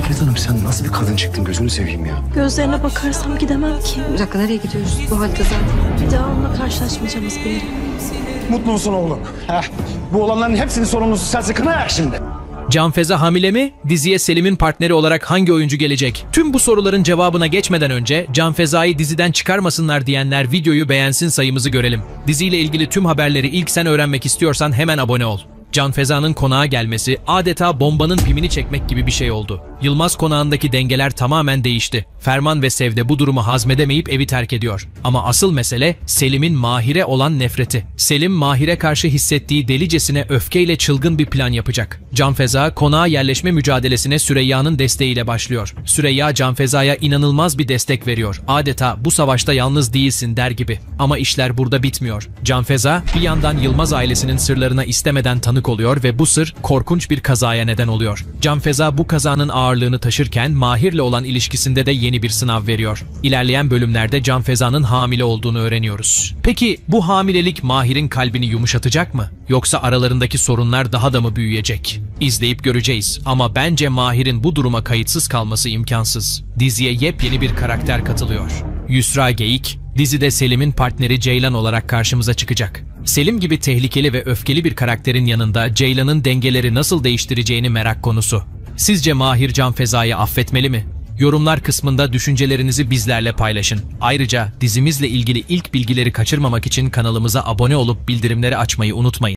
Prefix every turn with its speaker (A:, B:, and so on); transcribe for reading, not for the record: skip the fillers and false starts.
A: Afet Hanım sen nasıl bir kadın çıktın gözünü seveyim ya.
B: Gözlerine bakarsam gidemem ki.
C: Bir dakika, nereye gidiyoruz? Bu halde zaten.
B: Bir daha onunla karşılaşmayacağımız bir yere.
A: Mutlu musun oğlum? Heh. Bu olanların hepsinin sorumlusu sensin. Kına yak şimdi.
D: Can Feza hamile mi? Diziye Selim'in partneri olarak hangi oyuncu gelecek? Tüm bu soruların cevabına geçmeden önce Can Feza'yı diziden çıkarmasınlar diyenler videoyu beğensin, sayımızı görelim. Diziyle ilgili tüm haberleri ilk sen öğrenmek istiyorsan hemen abone ol. Can Feza'nın konağa gelmesi adeta bombanın pimini çekmek gibi bir şey oldu. Yılmaz konağındaki dengeler tamamen değişti. Ferman ve Sevde bu durumu hazmedemeyip evi terk ediyor. Ama asıl mesele Selim'in Mahir'e olan nefreti. Selim, Mahir'e karşı hissettiği delicesine öfkeyle çılgın bir plan yapacak. Can Feza, konağa yerleşme mücadelesine Süreyya'nın desteğiyle başlıyor. Süreyya, Can Feza'ya inanılmaz bir destek veriyor. Adeta bu savaşta yalnız değilsin der gibi. Ama işler burada bitmiyor. Can Feza, bir yandan Yılmaz ailesinin sırlarına istemeden tanık oluyor ve bu sır korkunç bir kazaya neden oluyor. Can Feza bu kazanın ağırlığını taşırken Mahir'le olan ilişkisinde de yeni bir sınav veriyor. İlerleyen bölümlerde Can Feza'nın hamile olduğunu öğreniyoruz. Peki bu hamilelik Mahir'in kalbini yumuşatacak mı? Yoksa aralarındaki sorunlar daha da mı büyüyecek? İzleyip göreceğiz ama bence Mahir'in bu duruma kayıtsız kalması imkansız. Diziye yepyeni bir karakter katılıyor. Yusra Geyik, dizide Selim'in partneri Ceylan olarak karşımıza çıkacak. Selim gibi tehlikeli ve öfkeli bir karakterin yanında Ceylan'ın dengeleri nasıl değiştireceğini merak konusu. Sizce Mahir Can Feza'yı affetmeli mi? Yorumlar kısmında düşüncelerinizi bizlerle paylaşın. Ayrıca dizimizle ilgili ilk bilgileri kaçırmamak için kanalımıza abone olup bildirimleri açmayı unutmayın.